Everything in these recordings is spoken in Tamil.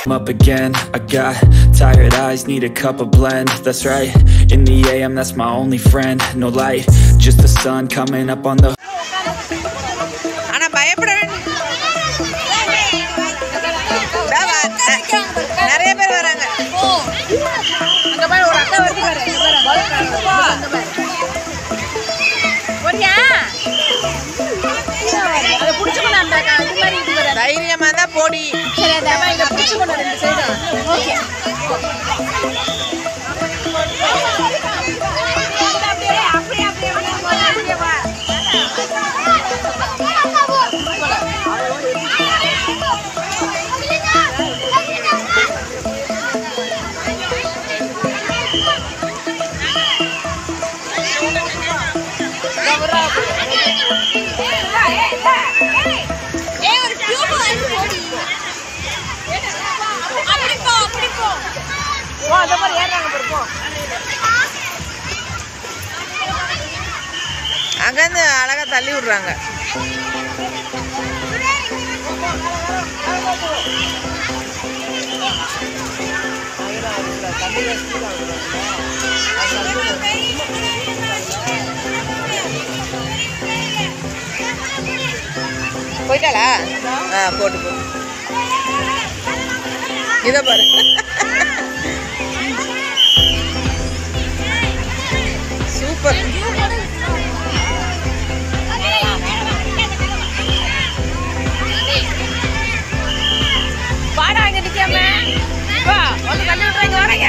I'm up again, I got tired eyes, need a cup of blend. That's right, in the AM, that's my only friend. No light, just the sun coming up on the. Ana பயப்பட நிறைய பேர் வராங்க. அங்க பாரு ஒரு அக்கா வருது பாரு. போறியா? அத புடிச்சு கொண்டாண்டா அந்த மாதிரி இது வர. தைரியமா தான் போடி. சரி அத இங்க புடிச்சு கொண்டு ரெண்டு சைடு. ஓகே. அப்படியே வா. அங்கேருந்து அழகா தள்ளி விடுறாங்க. போயிட்டாளா? போட்டு போ. இதை பாரு. சூப்பர். பாடா அங்க நிக்காம வா வந்து தள்ளி விட்டுறீங்க வரீங்க.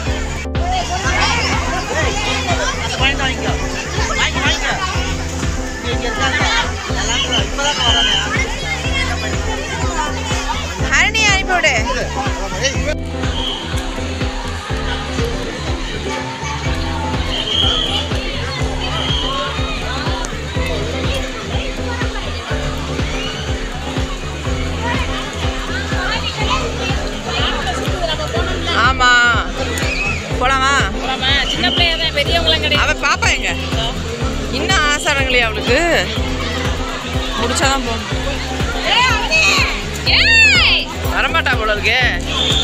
ஹரணி அனுப்பிவிடு. ஆமா போலாமா? சின்ன பிள்ளையா தான், பெரியவங்களாம் கிடையாது. அவ பாப்பா எங்க இன்னும் ஆசாரங்களே அவளுக்கு முடிச்சாதான் போகணும். வரமாட்டா போல இருக்கு.